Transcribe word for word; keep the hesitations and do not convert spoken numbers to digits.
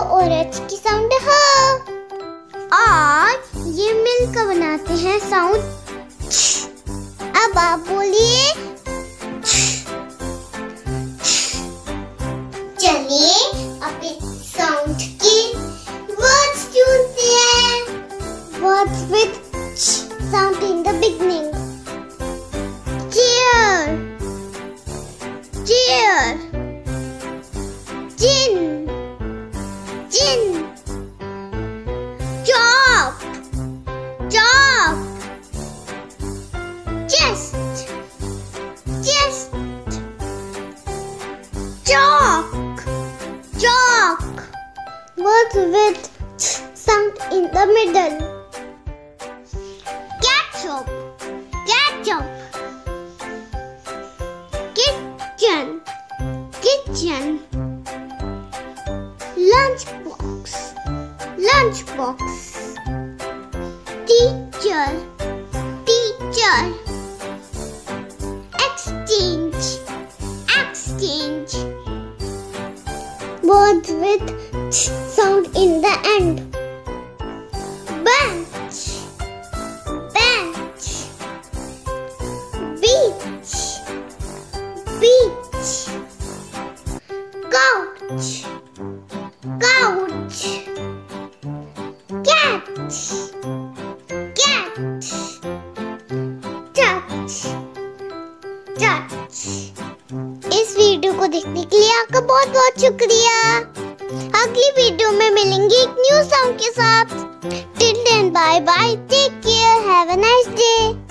और एच की साउंड है ह। और ये मिलकर बनाते हैं साउंड छ। अब आप बोलिए। चलिए अब इस साउंड की वर्ड्स ढूंढते हैं। Words with sound in the beginning. Chair, chair, chin, chin, chop, chop, chest, chest, chalk, chalk. Words with sound in the middle. Ketchup, ketchup. Kitchen, kitchen. Lunchbox, lunchbox. Teacher, teacher. Exchange, exchange. Words with sound in the end. Bench, bench. Beach, beach. Couch, couch. Cat, cat. Touch, touch. इस video को देखने के लिए आपका बहुत बहुत शुक्रिया। अगली वीडियो में मिलेंगे एक न्यू सॉन्ग के साथ। Till then bye bye, take care, have a nice day.